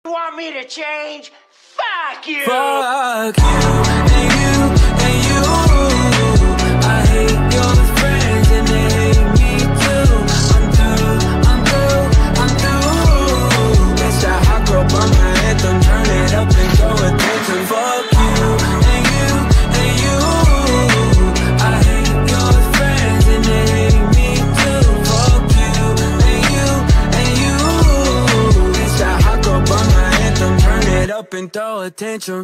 Want me to change? Fuck you! Fuck you, and you, and you. I hate your friends and they hate me too. I'm through. It's that hot girl burn my anthem. Turn it up and throw attention. Fuck you, and you, and you. I hate your friends and they hate me too. Fuck you, and you, and you. It's that hot girl burn my anthem. Turn it up and throw attention.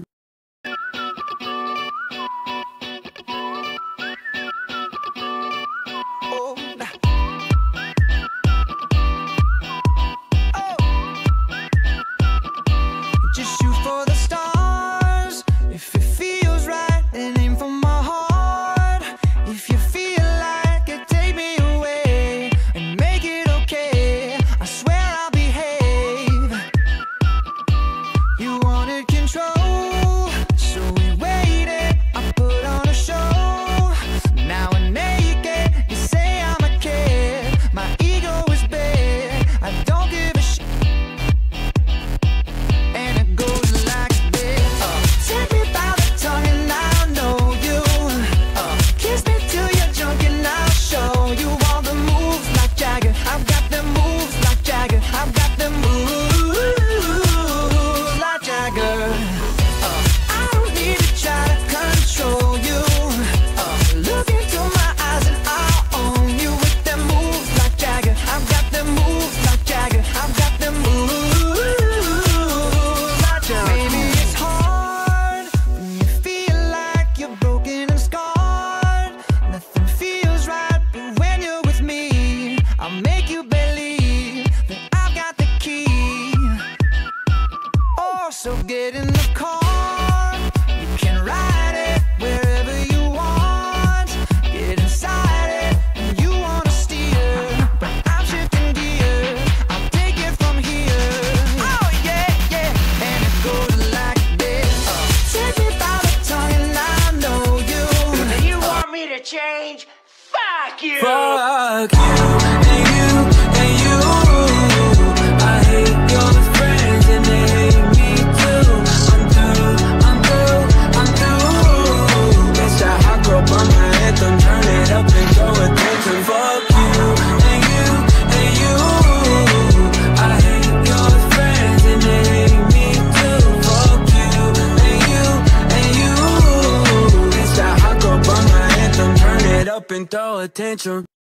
Just shoot for the stars. If it feels right, then aim for my heart. If you feel like it, take me away and make it okay. I swear I'll behave. You wanted control, so we waited. I put on a show. Now we're naked. You say I'm a kid. My ego is big. I don't give a shit. And it goes like this. Take me by the tongue and I'll know you. Kiss me till you're drunk and I'll show you all the moves like Jagger. I've got the moves like Jagger. I've got the moves like Jagger. I don't need to try to control you. Look into my eyes and I'll own you with them moves like Jagger. I've got the moves like Jagger. I've got the moves like Jagger. Maybe it's hard when you feel like you're broken and scarred. Nothing feels right, but when you're with me, I'll make you believe that I've got the key. Oh, so get in the car. You can ride it wherever you want. Get inside it and you wanna steer, but I'm shifting gears. I'll take it from here. Oh yeah, yeah. And it goes like this. Take me by the tongue and I know you. You want me to change? Fuck you! Fuck you, and you, and you. I hate your friends and they hate me too. I'm through. It's that hot girl burn my anthem. Turn it up and throw attention. Fuck you, and you, and you. I hate your friends and they hate me too. Fuck you, and you, and you. It's that hot girl burn my anthem. Turn it up and throw attention.